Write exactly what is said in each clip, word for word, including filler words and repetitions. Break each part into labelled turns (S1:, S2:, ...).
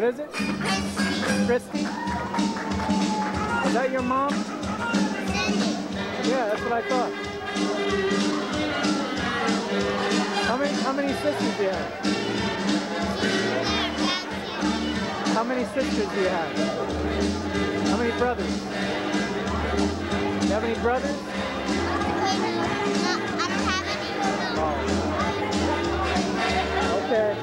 S1: is it? Christy? Is that your mom? Yeah, that's what I thought. How many, how many sisters do you have? How many sisters do you have? How many brothers? Do you have any brothers? Okay.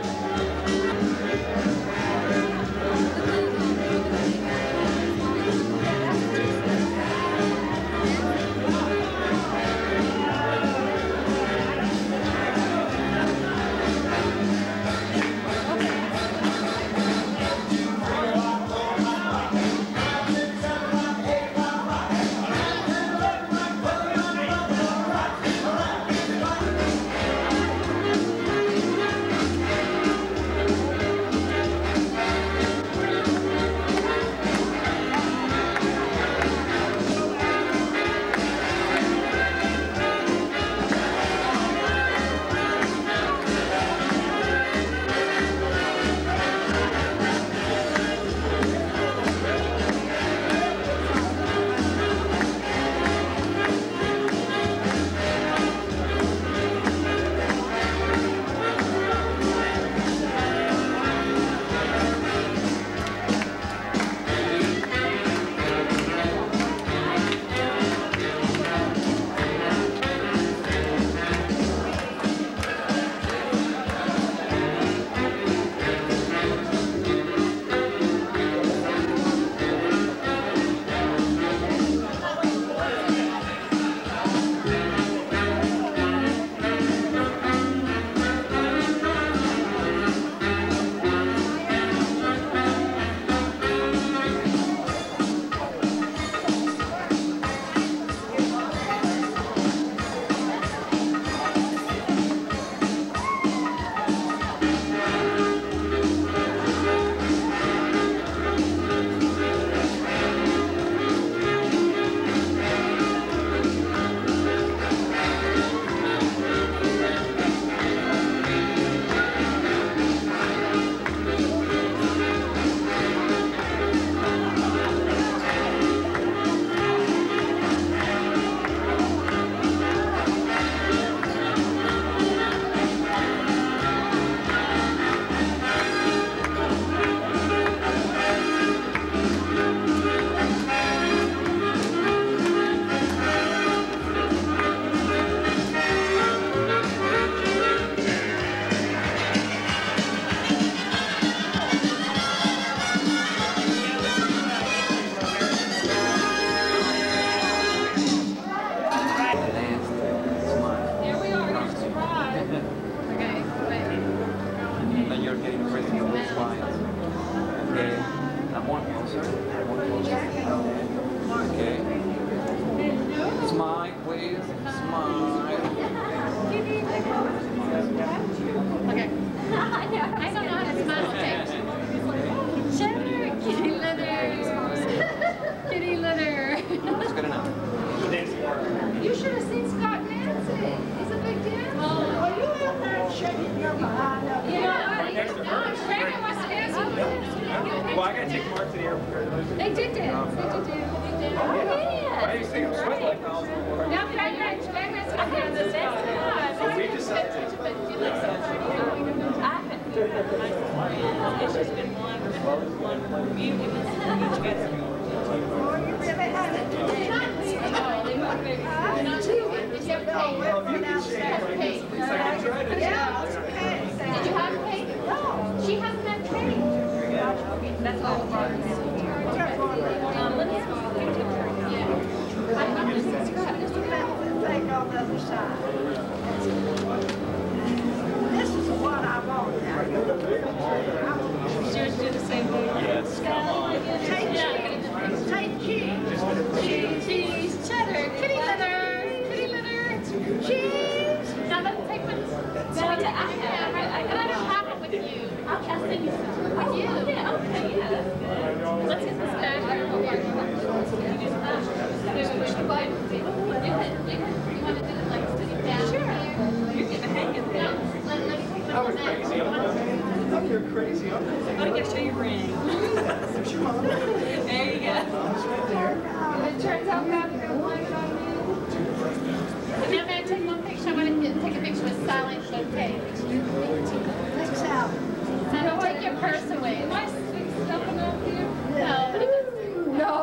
S2: They're crazy, aren't they?
S3: I'm gonna go show your ring.
S2: There's your mom.
S3: There you go.
S2: Mom's right there.
S4: And it turns out that they're gonna blame it on me. And then I'm gonna take one picture. I'm gonna get, take a picture with silent bouquet. Thanks out. So don't take your purse away. Am I stuffing up here? No. No.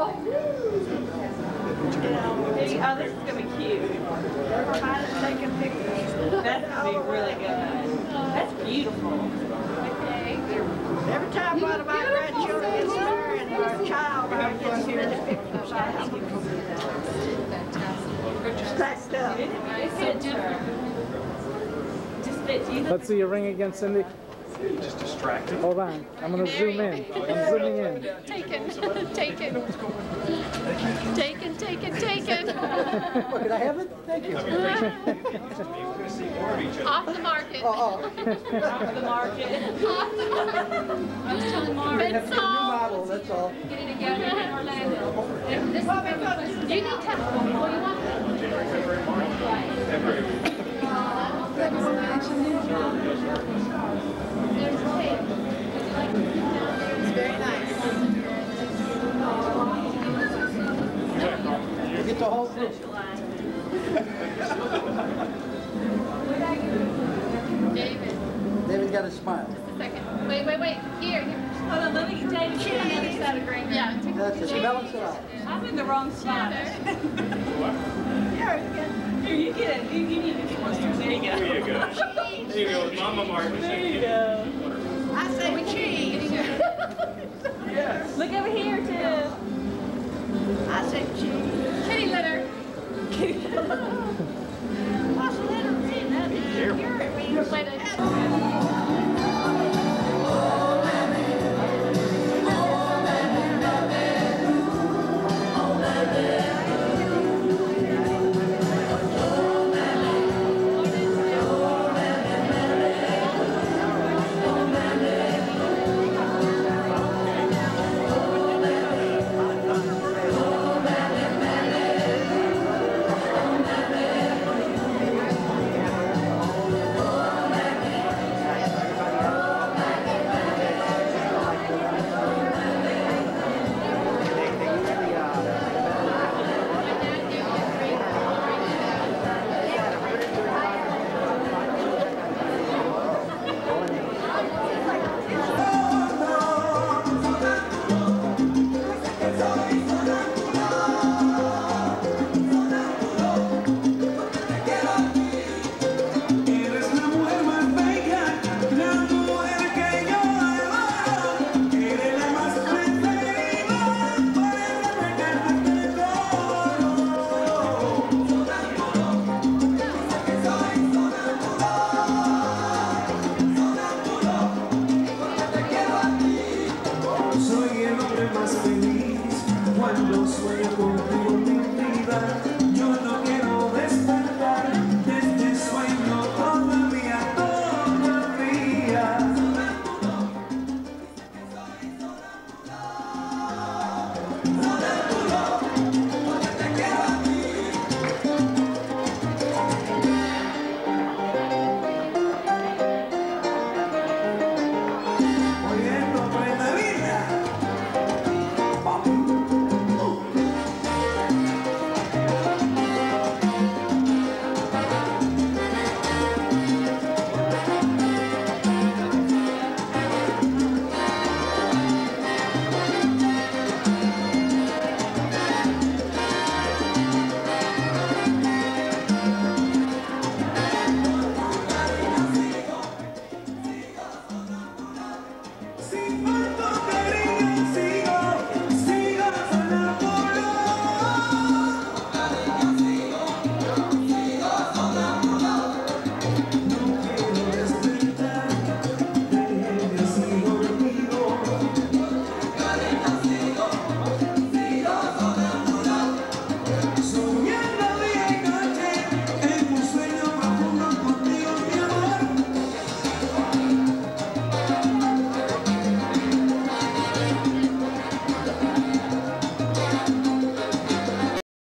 S3: Oh, this is gonna be cute.
S4: Taking pictures.
S3: That's gonna be really good. That's beautiful.
S4: Okay.
S5: Every time one of my grandchildren gets married or a child, I get so many pictures. I have them stacked up.
S3: It's so different. Just fits you.
S1: Let's see your ring again, Cindy.
S2: Just distracted.
S1: Hold on. I'm going to zoom in. I'm zooming in.
S4: Taken. Taken. Taken, taken, taken.
S6: What, could I have it? Thank you.
S4: Off the market.
S6: Oh, oh.
S3: Off the market.
S4: Off the market. I was telling Mark.
S6: I have to get a new model, that's all.
S4: Get it together in Orlando. This is you need to. Well, you want There's tape. It's very nice.
S6: You get the whole group.
S4: David.
S6: David's got a smile.
S4: Just a second. Wait, wait, wait. Here, here.
S3: Hold on, let me get David on the other side of green.
S4: Yeah, take
S6: That's it.
S4: cheese.
S6: Balance it out.
S3: I'm in the wrong spot.
S4: There.
S3: Here, you get it. You, you need to get one. There you go.
S2: There you go. There you go, Mama Martin.
S3: There you go.
S5: I say cheese.
S2: Yes.
S3: Look over here, too.
S5: I say cheese.
S4: Kitty litter.